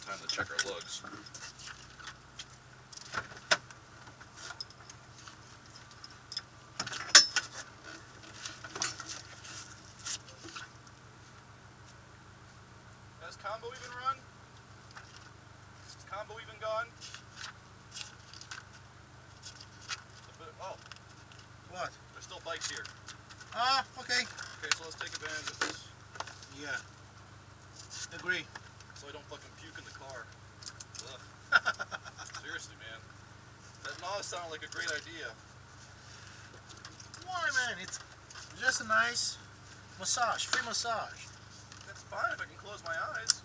time to check our lugs. Has combo even run? Is combo even gone? Oh. What? There's still bikes here. Ah, okay. Okay, so let's take advantage of this. Yeah. Agree. So I don't fucking puke in the car. Ugh. Seriously, man. That NOS sounded like a great idea. Why, man? It's just a nice massage, free massage. That's fine if I can close my eyes.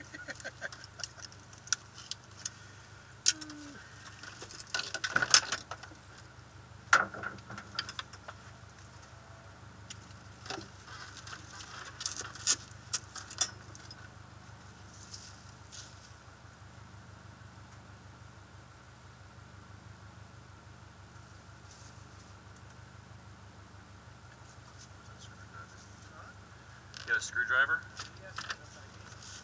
You got a screwdriver? Yes, that's ideal.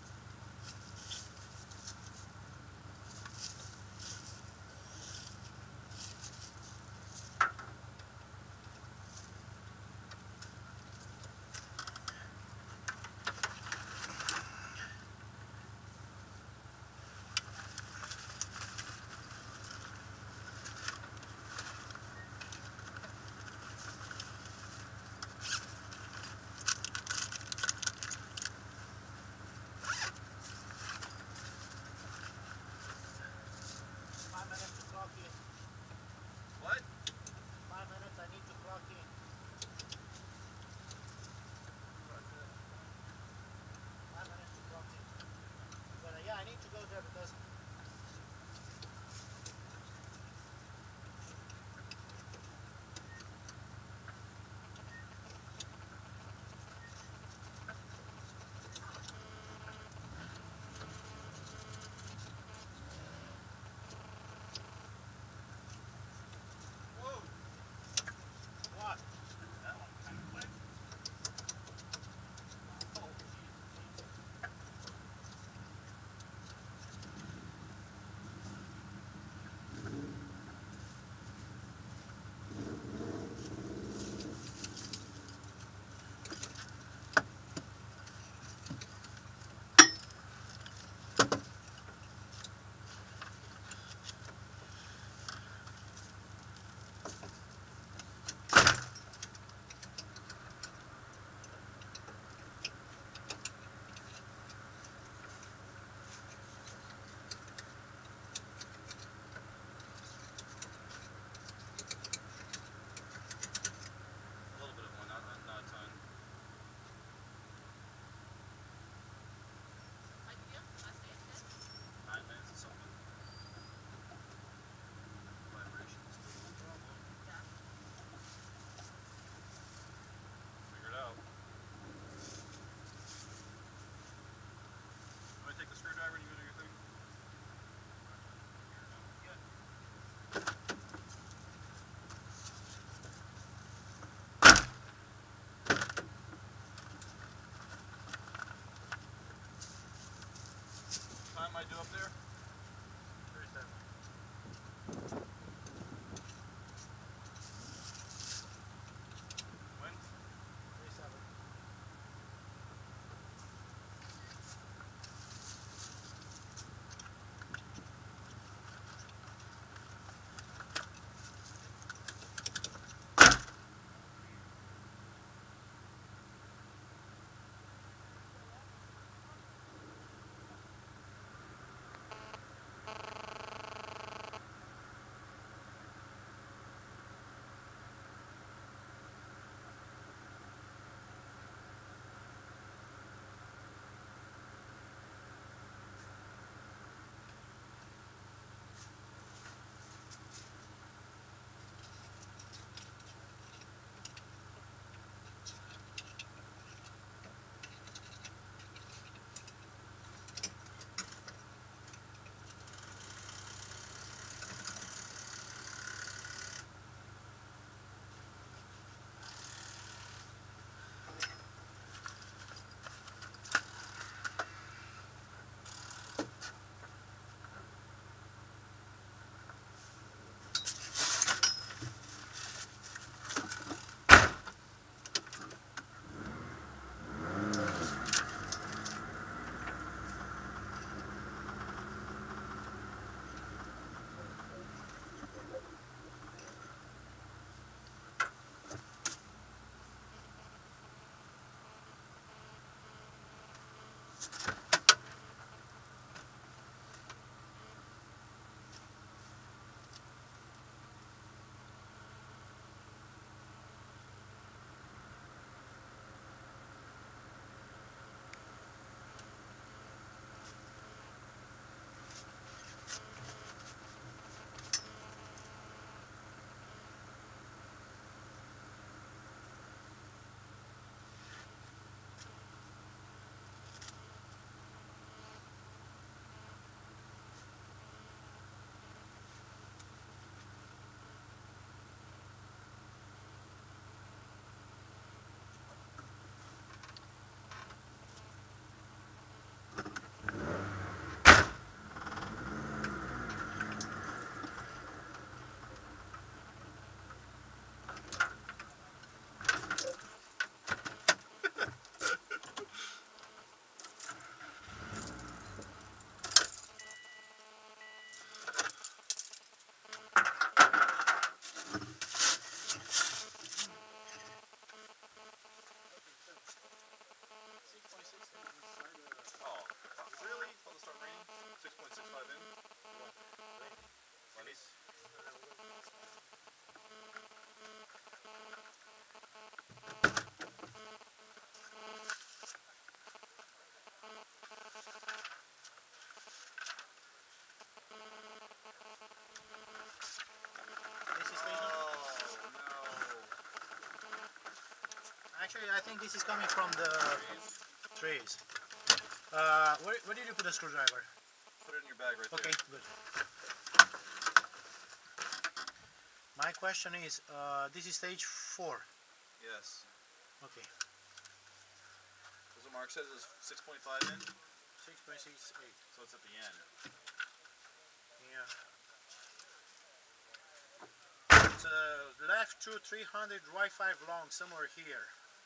What? 5 minutes, I need to clock in. 5 minutes to clock in. But yeah, I need to go there because Whoa! what? That one kind of quick. Oh, a little bit of one, not a ton. Like you? Last day is good? 9 minutes or something. Vibrations, no problem. Yeah. Figure it out. I'm gonna take the screwdriver and you do your thing. What time I do up there? 37. When? 37. think this is coming from the trees. Where did you put the screwdriver? Put it in your bag right Okay, there. good. My question is, this is stage 4. Yes. Okay. That's what Mark says is 6.5 inch. 6.68. So it's at the end. Yeah. It's left 2 300, right 5 long, somewhere here.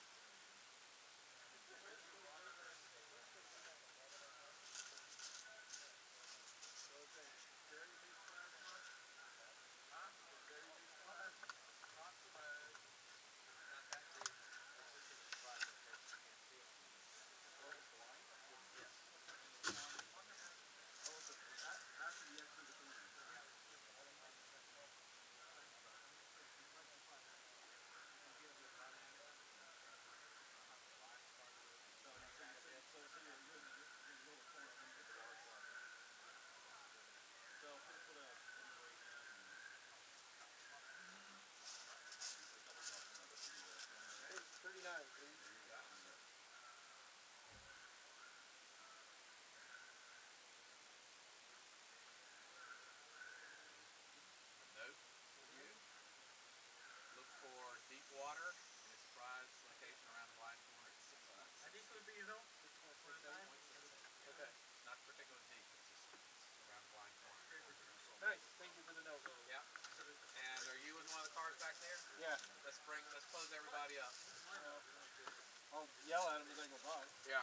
Note for you. Look for deep water in its prize location around the blind corner at 6 foot. And this will be, you know, Okay. Not particularly deep. It's around the blind corner. Nice, thank you for the note. Yeah. And are you in one of the cars back there? Yeah. Let's close everybody up. I'll yell at him as I go by. Yeah.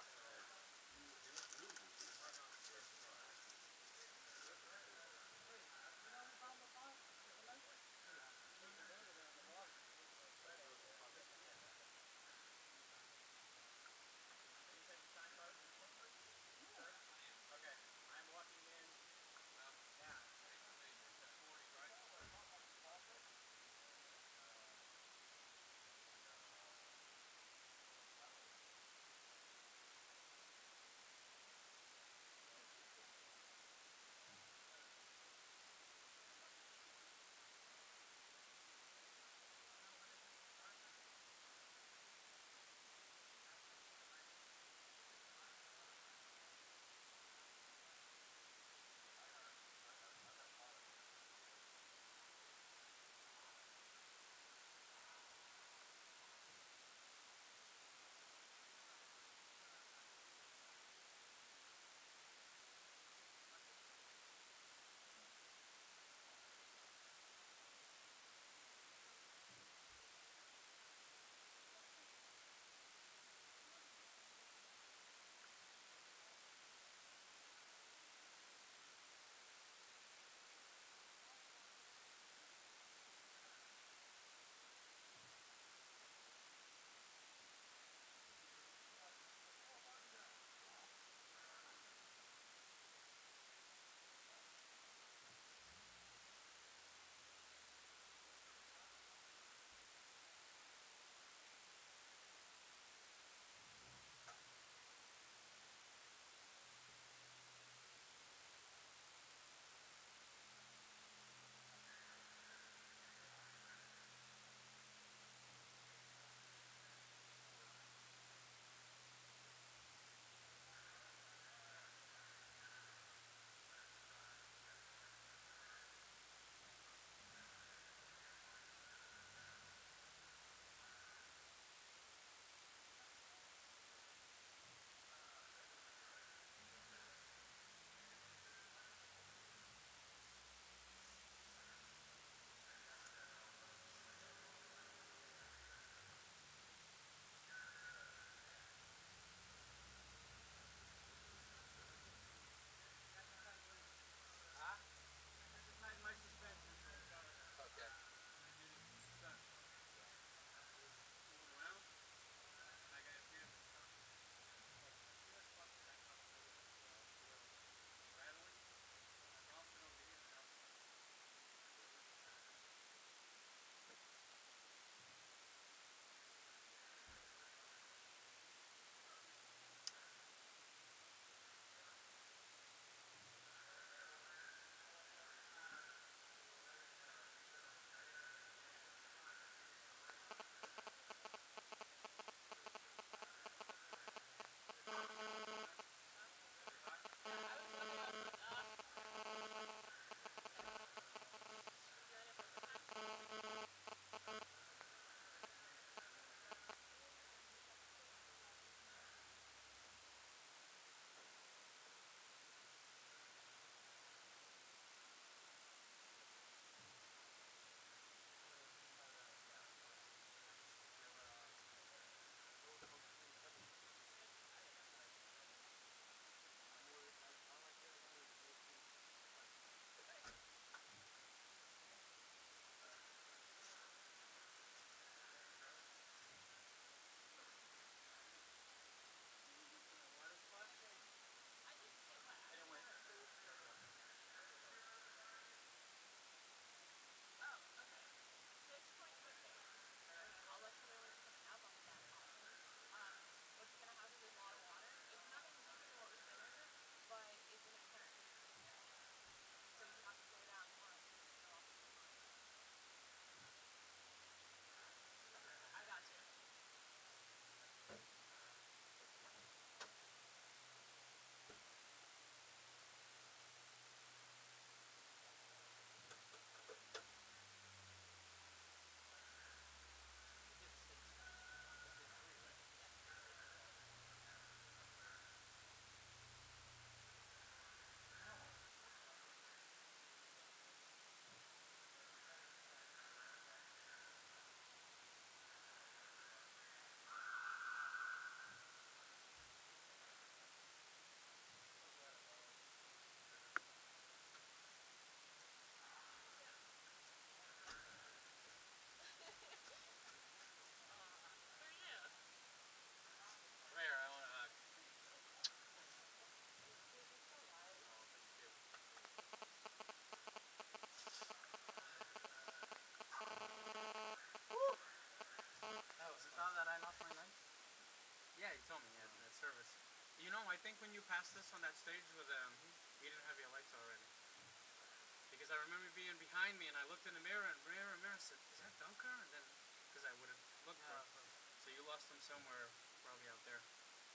think when you passed this on that stage with you didn't have your lights already. Because I remember being behind me and I looked in the mirror and said, "Is that Dunker?" And then, because I would have looked for it. So you lost them somewhere, probably out there.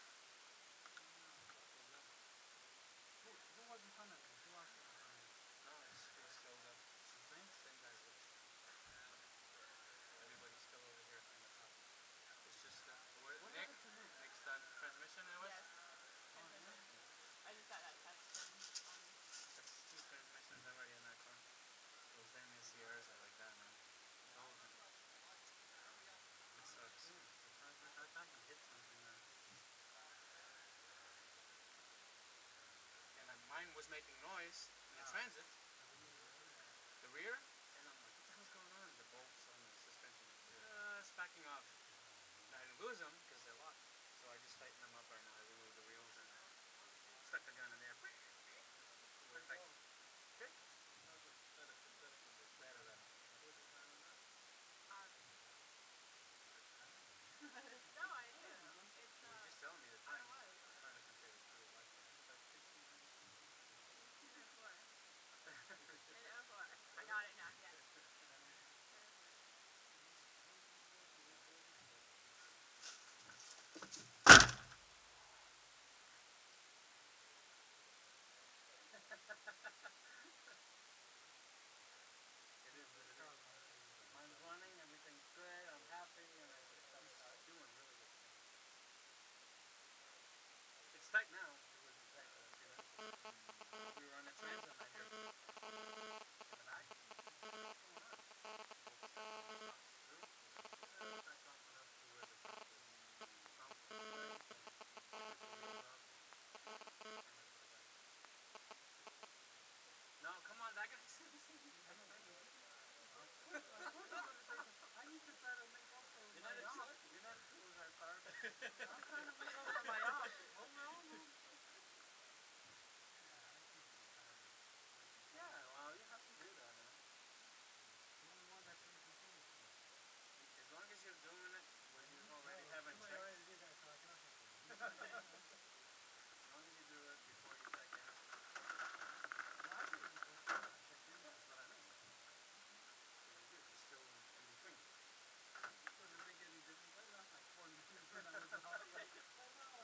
Who was in front of me? Who was in front of me? No, it was still the same guys. Everybody's still over here in the top. It's just What Nick, happened to Nick? Nick's done transmission. It was. Yes. Transmission. I just got that text from That's 2 transmissions already in that car. Those damn Sierras are like that, man. It sucks. I thought you hit something there. And mine was making noise in the transit, the rear, and I'm like, what the hell's going on? The bolts on the suspension just backing off. And I didn't lose them because they're locked. So I just tightened them up right now. I removed the wheels and stuck the gun in there. Perfect. Okay. Better than. No, I do. It's You were just telling me the time. I was. I'm trying to compare the two like that. It's 204. In 04. I got it now, yes. It is what it is. Mine's running, everything's good, I'm happy, and I'm doing really good. It's tight now. It wasn't tight a few minutes ago. We were on the transit right here. In the back? No, come on, that guy's I need to try to make up for You're my not yacht. excited. You're not excited with our car. I'm trying to make up for my yacht. Hold on. Yeah, well, you have to do that, man. As long as you're doing it when you already haven't Somebody checked. already did that, so I cannot check it. As long as you do it before you check in. Well, I did it before. I checked in. That's what I mean. So you did. You're still in between. Doesn't make any difference. I lost like 40 minutes when I was out. Like, oh no.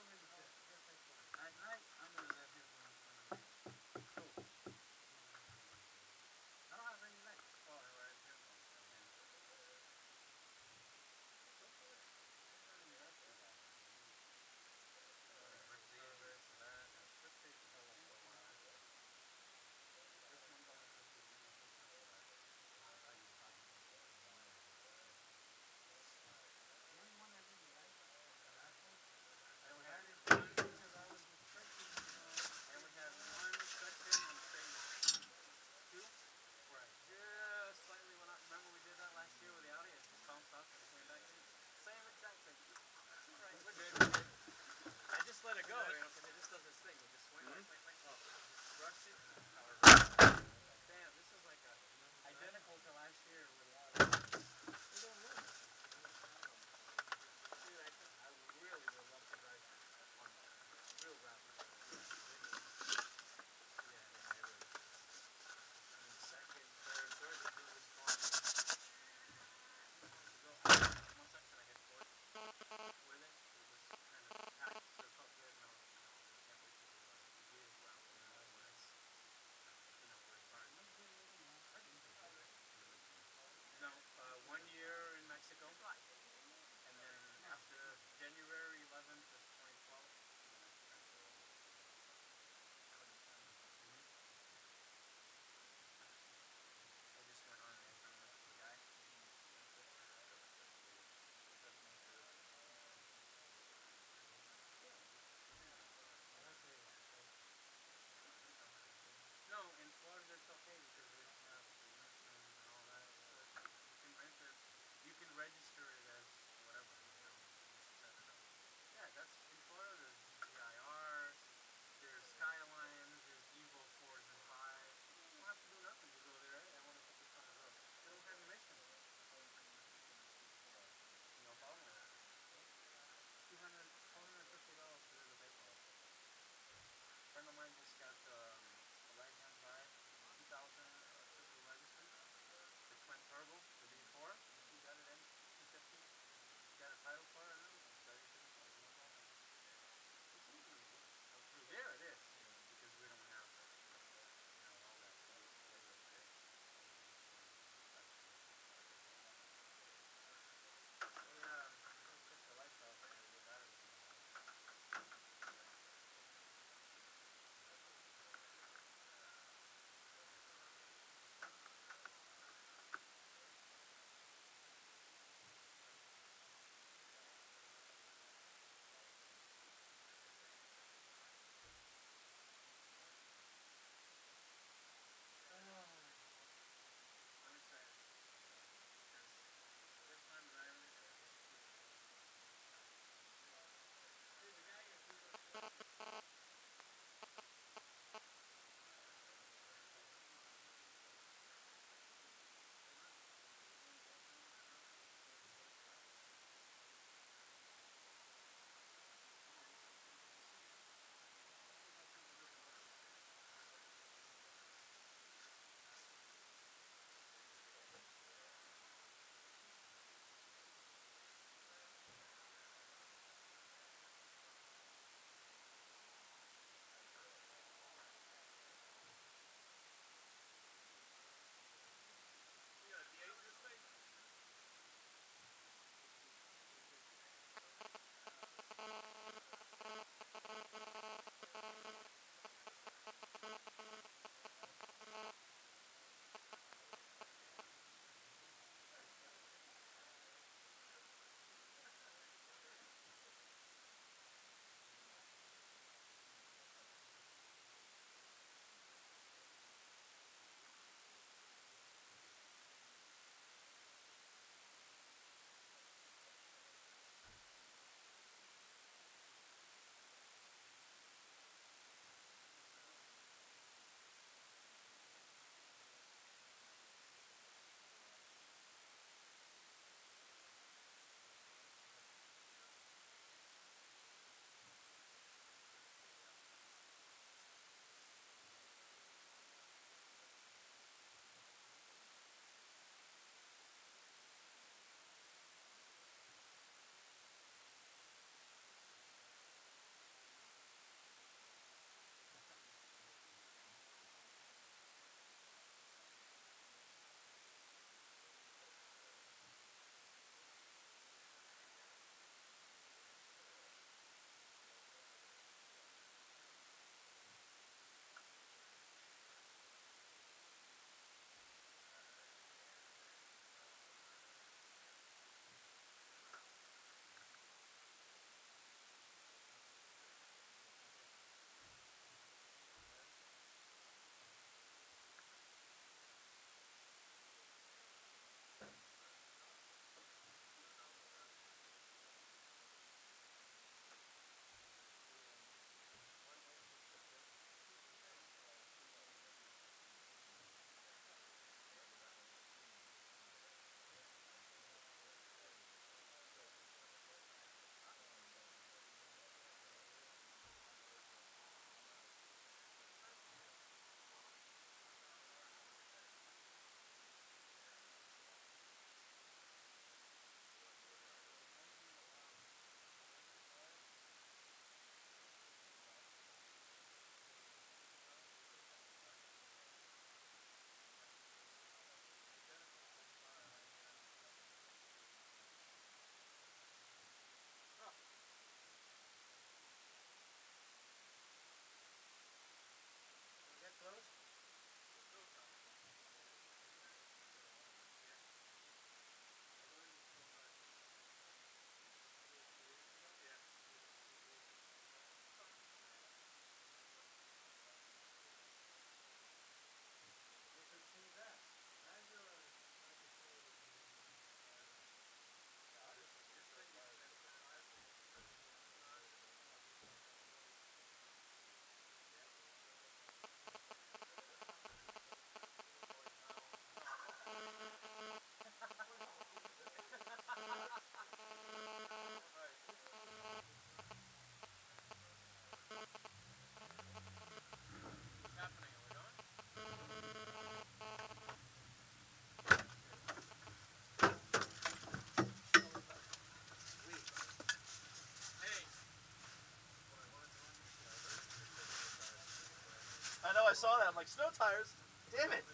I saw that. I'm like, snow tires? Damn it.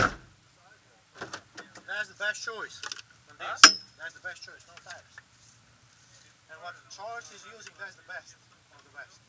That's the best choice. On Huh? this. That's the best choice, no tires. And what Charles is using, that's the best of the best.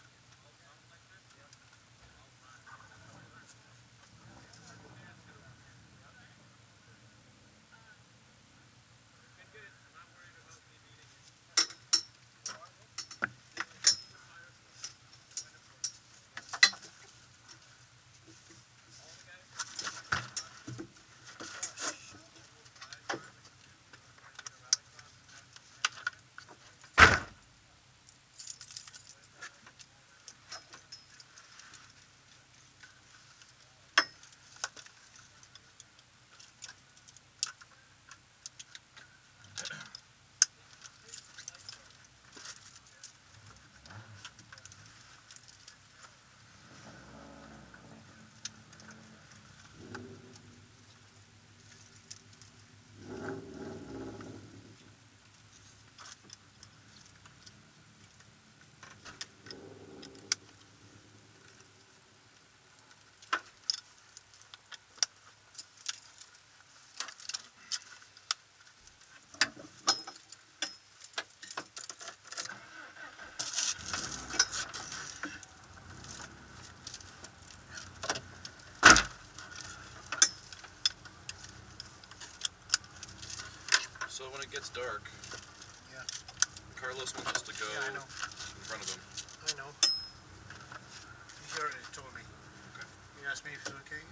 So when it gets dark, Yeah. Carlos wants us to go Yeah, I know. in front of him. I know. He already told me. Okay. He asked me if it's okay.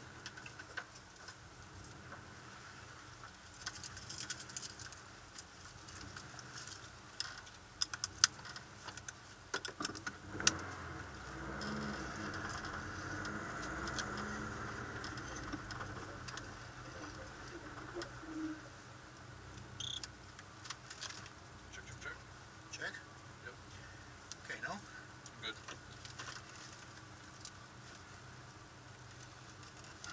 Check, check, check. Check? Yep. Okay, no? Good.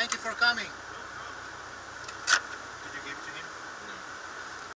Thank you for coming.